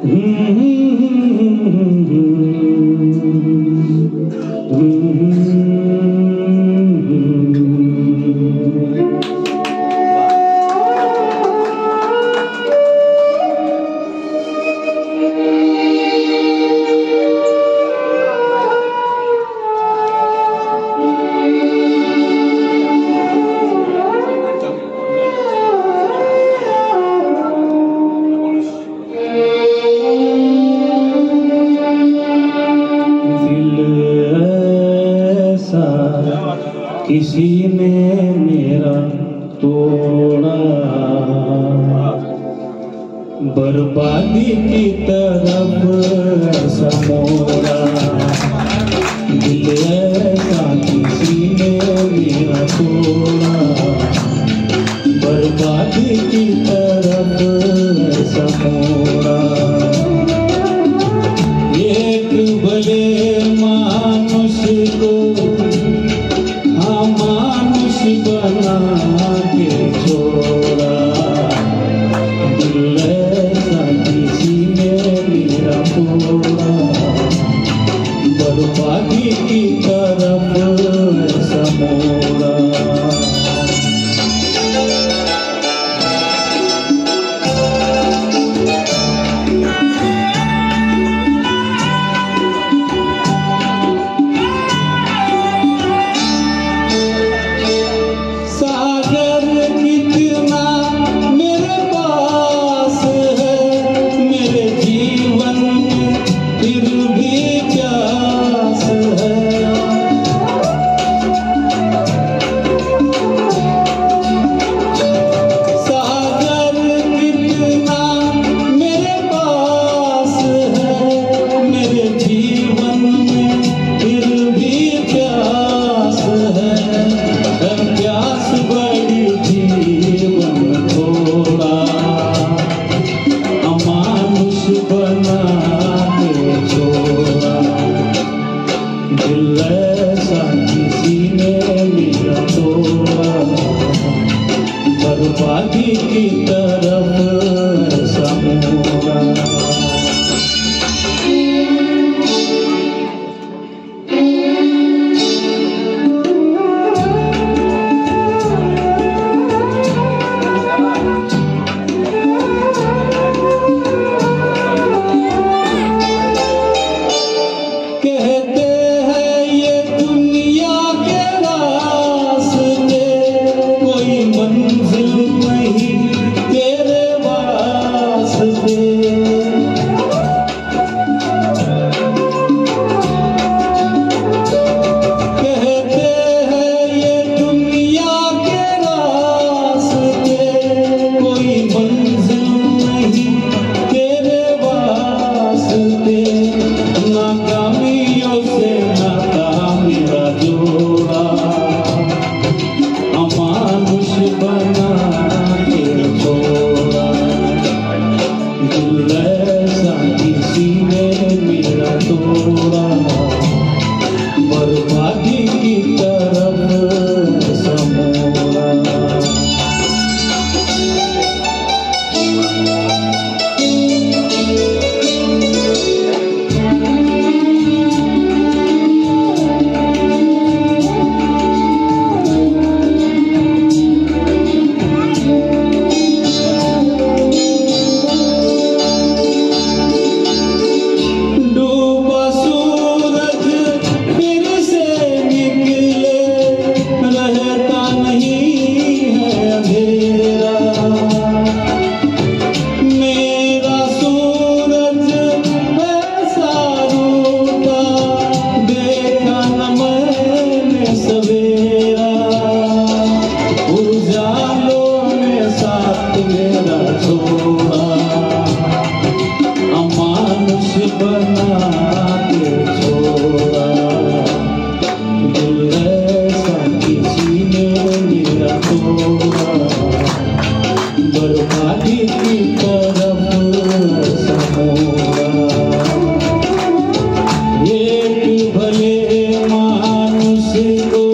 किसी ने मेरा तोड़ा, बर्बादी की तरफ समोड़ा। दिल ऐसा किसी ने मेरा तोड़ा, बर्बादी की तरफ समोड़ा। एक भले मानुष को मानुष बना के छोड़ा, दिल ऐसा किसी ने मेरा तोड़ा, बर्बादी की तरफ समोड़ा। दिल ऐसा किसी ने मेरा तोड़ा, बर्बादी की तरफ समोड़ा। बर्बादी की तरफ समोड़ा। बर्बादी की तरफ समोड़ा। एक भले मानुष को